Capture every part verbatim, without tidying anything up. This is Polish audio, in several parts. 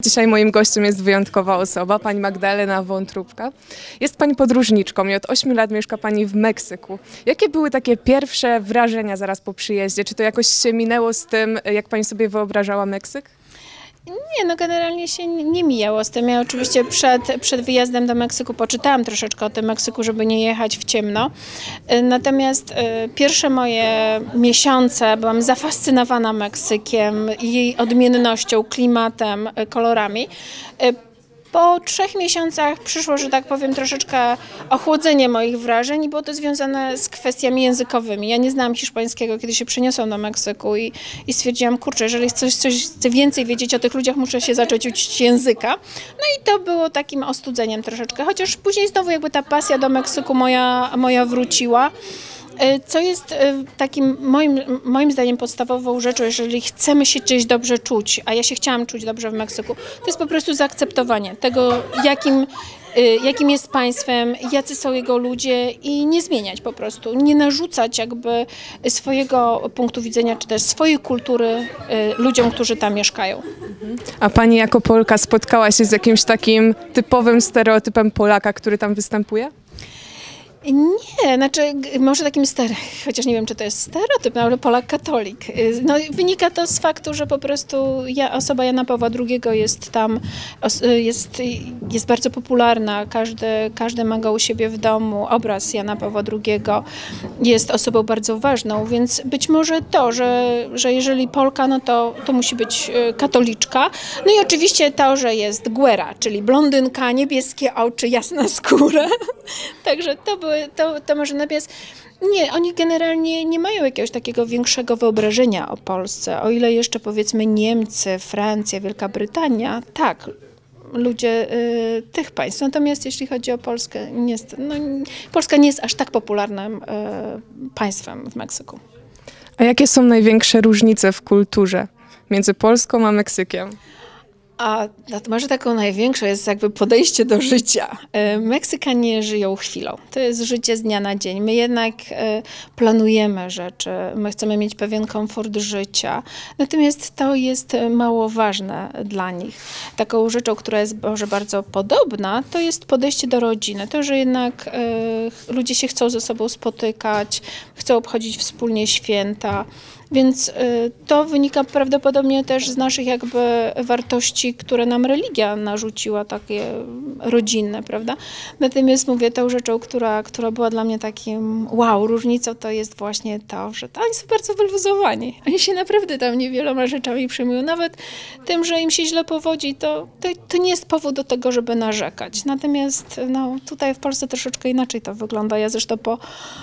dzisiaj moim gościem jest wyjątkowa osoba, pani Magdalena Wątróbka. Jest pani podróżniczką i od ośmiu lat mieszka pani w Meksyku. Jakie były takie pierwsze wrażenia zaraz po przyjeździe? Czy to jakoś się minęło z tym, jak pani sobie wyobrażała Meksyk? Nie, no generalnie się nie mijało z tym. Ja oczywiście przed, przed wyjazdem do Meksyku poczytałam troszeczkę o tym Meksyku, żeby nie jechać w ciemno. Natomiast y, pierwsze moje miesiące byłam zafascynowana Meksykiem, jej odmiennością, klimatem, kolorami. Y, Po trzech miesiącach przyszło, że tak powiem, troszeczkę ochłodzenie moich wrażeń i było to związane z kwestiami językowymi. Ja nie znałam hiszpańskiego, kiedy się przeniosłam do Meksyku i, i stwierdziłam, kurczę, jeżeli chcę coś, chcę więcej wiedzieć o tych ludziach, muszę się zacząć uczyć języka. No i to było takim ostudzeniem troszeczkę, chociaż później znowu jakby ta pasja do Meksyku moja, moja wróciła. Co jest takim moim, moim zdaniem podstawową rzeczą, jeżeli chcemy się gdzieś dobrze czuć, a ja się chciałam czuć dobrze w Meksyku, to jest po prostu zaakceptowanie tego, jakim, jakim jest państwem, jacy są jego ludzie i nie zmieniać po prostu, nie narzucać jakby swojego punktu widzenia, czy też swojej kultury ludziom, którzy tam mieszkają. A pani jako Polka spotkała się z jakimś takim typowym stereotypem Polaka, który tam występuje? Nie, znaczy może takim stary, chociaż nie wiem, czy to jest stereotyp, no, ale Polak katolik. No, wynika to z faktu, że po prostu ja, osoba Jana Pawła drugiego jest tam, jest, jest bardzo popularna, każdy, każdy ma go u siebie w domu, obraz Jana Pawła drugiego jest osobą bardzo ważną, więc być może to, że, że jeżeli Polka, no to, to musi być katoliczka. No i oczywiście to, że jest güera, czyli blondynka, niebieskie oczy, jasna skóra. Także to były To, to może natomiast nie, oni generalnie nie mają jakiegoś takiego większego wyobrażenia o Polsce. O ile jeszcze powiedzmy Niemcy, Francja, Wielka Brytania, tak, ludzie y, tych państw. Natomiast jeśli chodzi o Polskę, nie jest, no, Polska nie jest aż tak popularnym y, państwem w Meksyku. A jakie są największe różnice w kulturze między Polską a Meksykiem? A może taką największą jest jakby podejście do życia. Meksykanie żyją chwilą. To jest życie z dnia na dzień. My jednak planujemy rzeczy, my chcemy mieć pewien komfort życia. Natomiast to jest mało ważne dla nich. Taką rzeczą, która jest może bardzo podobna, to jest podejście do rodziny. To, że jednak ludzie się chcą ze sobą spotykać, chcą obchodzić wspólnie święta. Więc to wynika prawdopodobnie też z naszych jakby wartości, które nam religia narzuciła, takie rodzinne, prawda? Natomiast mówię, tą rzeczą, która, która była dla mnie takim wow, różnicą, to jest właśnie to, że oni są bardzo wyluzowani. Oni się naprawdę tam niewieloma rzeczami przejmują. Nawet tym, że im się źle powodzi, to, to, to nie jest powód do tego, żeby narzekać. Natomiast no, tutaj w Polsce troszeczkę inaczej to wygląda. Ja zresztą po,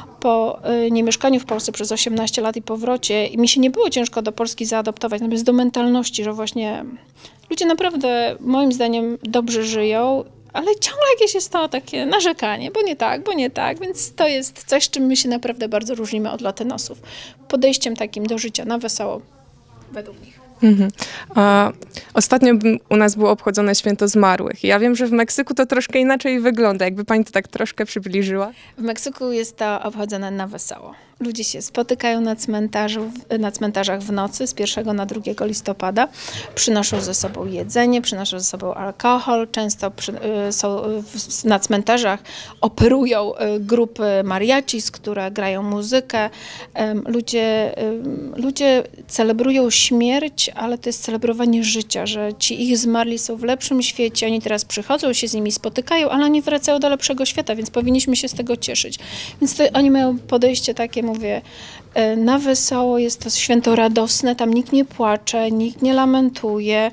po niemieszkaniu w Polsce przez osiemnaście lat i powrocie i mi się nie było ciężko do Polski zaadoptować, natomiast do mentalności, że właśnie ludzie naprawdę moim zdaniem dobrze żyją, ale ciągle jakieś jest to takie narzekanie, bo nie tak, bo nie tak, więc to jest coś, czym my się naprawdę bardzo różnimy od latynosów. Podejściem takim do życia na wesoło, według nich. Mhm. A ostatnio u nas było obchodzone Święto Zmarłych. Ja wiem, że w Meksyku to troszkę inaczej wygląda. Jakby pani to tak troszkę przybliżyła? W Meksyku jest to obchodzone na wesoło. Ludzie się spotykają na cmentarzu, na cmentarzach w nocy z pierwszego na drugiego listopada. Przynoszą ze sobą jedzenie, przynoszą ze sobą alkohol. Często przy, są na cmentarzach operują grupy mariachis, które grają muzykę. Ludzie, ludzie celebrują śmierć, ale to jest celebrowanie życia, że ci ich zmarli są w lepszym świecie. Oni teraz przychodzą, się z nimi spotykają, ale oni wracają do lepszego świata, więc powinniśmy się z tego cieszyć. Więc to, oni mają podejście takie, mówię, na wesoło, jest to święto radosne, tam nikt nie płacze, nikt nie lamentuje.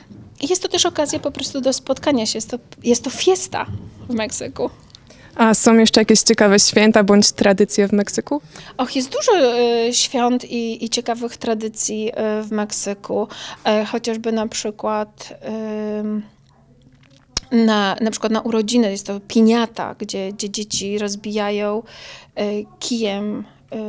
I jest to też okazja po prostu do spotkania się, jest to, jest to fiesta w Meksyku. A są jeszcze jakieś ciekawe święta bądź tradycje w Meksyku? Och, jest dużo y, świąt i, i ciekawych tradycji y, w Meksyku. Y, chociażby na przykład... Y, Na, na przykład na urodziny jest to piniata, gdzie, gdzie dzieci rozbijają y, kijem.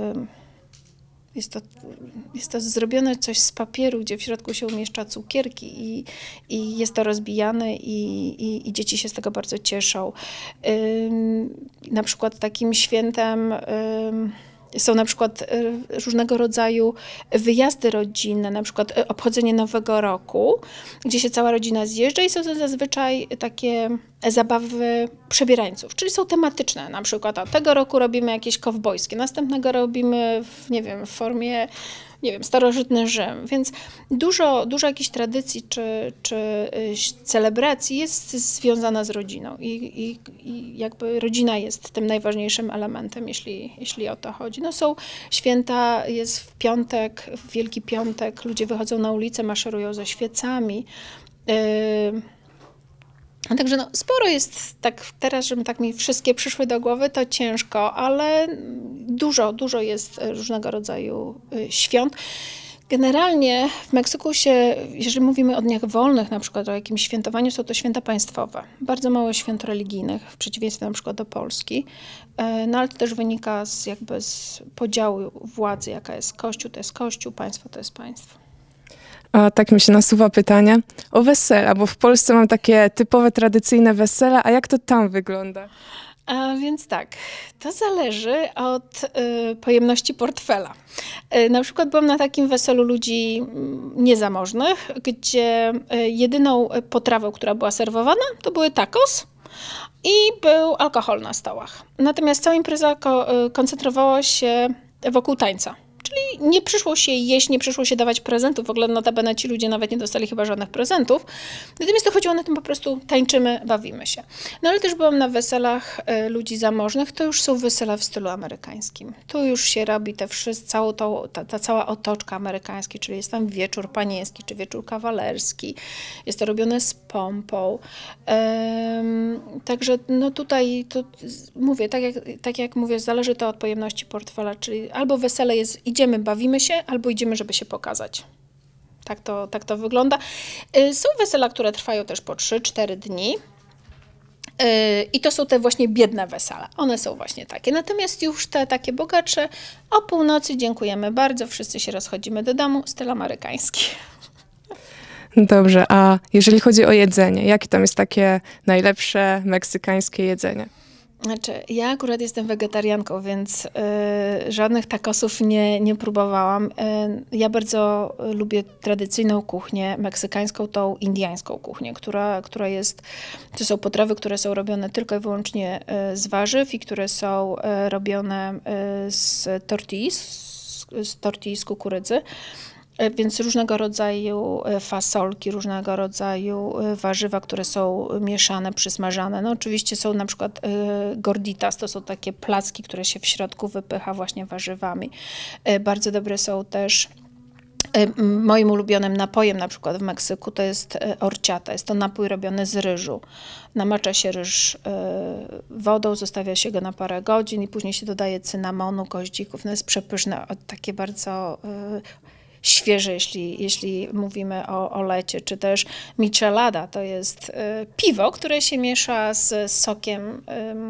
Y, jest, to, jest to zrobione coś z papieru, gdzie w środku się umieszcza cukierki i, i jest to rozbijane i, i, i dzieci się z tego bardzo cieszą. Y, na przykład takim świętem... Y, Są na przykład różnego rodzaju wyjazdy rodzinne, na przykład obchodzenie Nowego Roku, gdzie się cała rodzina zjeżdża i są to zazwyczaj takie zabawy przebierańców, czyli są tematyczne. Na przykład a tego roku robimy jakieś kowbojskie, następnego robimy w, nie wiem, w formie nie wiem, starożytny Rzym, więc dużo, dużo jakichś tradycji czy, czy celebracji jest związana z rodziną i, i, i jakby rodzina jest tym najważniejszym elementem, jeśli, jeśli o to chodzi. No są święta, jest w piątek, w Wielki Piątek, ludzie wychodzą na ulicę, maszerują ze świecami. Yy, Także no, sporo jest tak teraz, żeby tak mi wszystkie przyszły do głowy, to ciężko, ale dużo, dużo jest różnego rodzaju świąt. Generalnie w Meksyku się, jeżeli mówimy o dniach wolnych, na przykład o jakimś świętowaniu, są to święta państwowe. Bardzo mało świąt religijnych, w przeciwieństwie na przykład do Polski. No ale to też wynika z jakby z podziału władzy, jaka jest Kościół, to jest Kościół, państwo to jest państwo. A tak mi się nasuwa pytanie o wesela, bo w Polsce mam takie typowe, tradycyjne wesela, a jak to tam wygląda? A więc tak, to zależy od y, pojemności portfela. Y, na przykład byłam na takim weselu ludzi niezamożnych, gdzie y, jedyną potrawą, która była serwowana, to były tacos i był alkohol na stołach. Natomiast cała impreza ko- y, koncentrowała się wokół tańca. Czyli nie przyszło się jeść, nie przyszło się dawać prezentów. W ogóle notabene ci ludzie nawet nie dostali chyba żadnych prezentów. Natomiast to chodziło na tym po prostu tańczymy, bawimy się. No ale też byłam na weselach e, ludzi zamożnych. To już są wesela w stylu amerykańskim. Tu już się robi te wszystko, całą tą, ta, ta cała otoczka amerykańska, czyli jest tam wieczór panieński, czy wieczór kawalerski. Jest to robione z pompą. Ehm, także no tutaj to, mówię, tak jak, tak jak mówię, zależy to od pojemności portfela, czyli albo wesele jest idziemy, bawimy się, albo idziemy, żeby się pokazać. Tak to, tak to wygląda. Są wesela, które trwają też po trzy cztery dni. I to są te właśnie biedne wesela. One są właśnie takie. Natomiast już te takie bogatsze, o północy dziękujemy bardzo, wszyscy się rozchodzimy do domu, styl amerykański. Dobrze, a jeżeli chodzi o jedzenie, jakie tam jest takie najlepsze meksykańskie jedzenie? Znaczy, ja akurat jestem wegetarianką, więc y, żadnych tacosów nie, nie próbowałam. Y, ja bardzo lubię tradycyjną kuchnię meksykańską, tą indiańską kuchnię, która, która jest, to są potrawy, które są robione tylko i wyłącznie y, z warzyw i które są y, robione y, z tortilli, z, z tortilli z kukurydzy. Więc różnego rodzaju fasolki, różnego rodzaju warzywa, które są mieszane, przysmażane. No oczywiście są na przykład gorditas, to są takie placki, które się w środku wypycha właśnie warzywami. Bardzo dobre są też, moim ulubionym napojem na przykład w Meksyku to jest horchata. Jest to napój robiony z ryżu. Namacza się ryż wodą, zostawia się go na parę godzin i później się dodaje cynamonu, goździków. No jest przepyszne, takie bardzo świeże, jeśli, jeśli mówimy o, o lecie, czy też michelada, to jest y, piwo, które się miesza z sokiem y,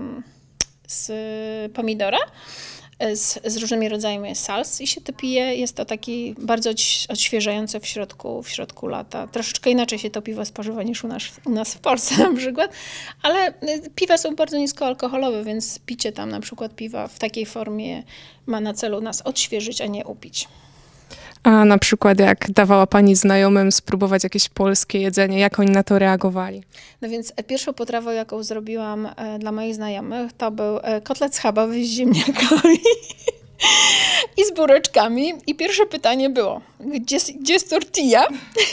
z pomidora, z, z różnymi rodzajami sals i się to pije. Jest to taki bardzo odświeżające w środku, w środku lata. Troszeczkę inaczej się to piwo spożywa niż u nas, u nas w Polsce na przykład, ale piwa są bardzo niskoalkoholowe, więc picie tam na przykład piwa w takiej formie ma na celu nas odświeżyć, a nie upić. A na przykład jak dawała pani znajomym spróbować jakieś polskie jedzenie, jak oni na to reagowali? No więc pierwszą potrawą, jaką zrobiłam e, dla moich znajomych, to był e, kotlet schabowy z ziemniakami i z bureczkami. I pierwsze pytanie było, gdzie, gdzie jest tortilla?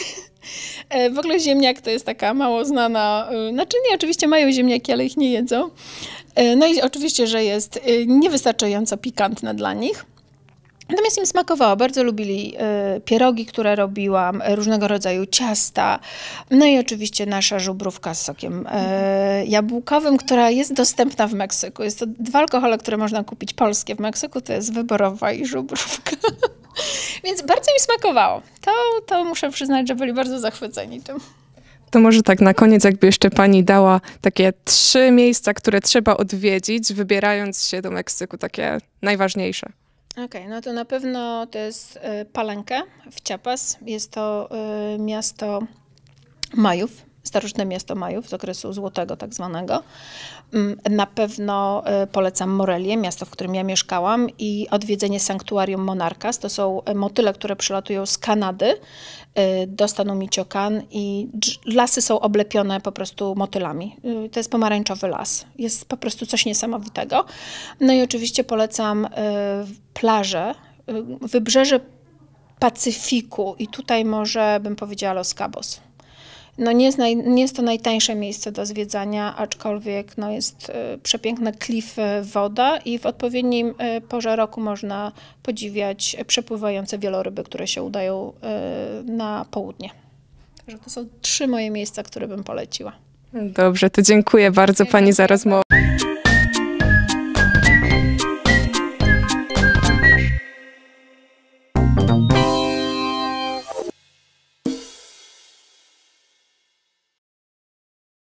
e, w ogóle ziemniak to jest taka mało znana, e, znaczy nie, oczywiście mają ziemniaki, ale ich nie jedzą. E, no i oczywiście, że jest e, niewystarczająco pikantne dla nich. Natomiast im smakowało. Bardzo lubili y, pierogi, które robiłam, y, różnego rodzaju ciasta. No i oczywiście nasza żubrówka z sokiem y, jabłkowym, która jest dostępna w Meksyku. Jest to dwa alkohole, które można kupić polskie w Meksyku. To jest wyborowa i żubrówka. Więc bardzo mi smakowało. To, to muszę przyznać, że byli bardzo zachwyceni tym. To może tak na koniec jakby jeszcze pani dała takie trzy miejsca, które trzeba odwiedzić, wybierając się do Meksyku, takie najważniejsze. Okej, okay, no to na pewno to jest y, Palenque w Chiapas. Jest to y, miasto Majów, Starożytne Miasto Majów z okresu złotego tak zwanego. Na pewno polecam Morelię, miasto, w którym ja mieszkałam, i odwiedzenie Sanktuarium Monarcas. To są motyle, które przylatują z Kanady do stanu Michoacán i lasy są oblepione po prostu motylami. To jest pomarańczowy las. Jest po prostu coś niesamowitego. No i oczywiście polecam plaże, wybrzeże Pacyfiku i tutaj może bym powiedziała Los Cabos. No nie jest, naj, nie jest to najtańsze miejsce do zwiedzania, aczkolwiek no jest y, przepiękne klify, woda i w odpowiednim y, porze roku można podziwiać przepływające wieloryby, które się udają y, na południe. Także to są trzy moje miejsca, które bym poleciła. Dobrze, to dziękuję bardzo pani za rozmowę.